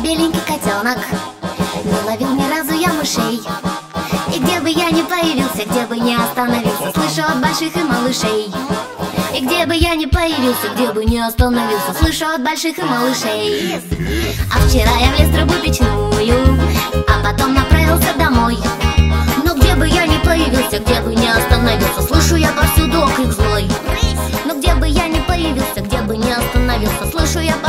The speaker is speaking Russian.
беленький котенок, не ловил ни разу я мышей. И где бы я ни появился, где бы ни остановился, слышу от больших и малышей. И где бы я ни появился, где бы ни остановился, слышу от больших и малышей. А вчера я влез в трубу печную, а потом направился домой. Но где бы я ни появился, где бы ни остановился, слышу я повсюду окрик злой. Но где бы я ни появился, где бы ни остановился, слышу я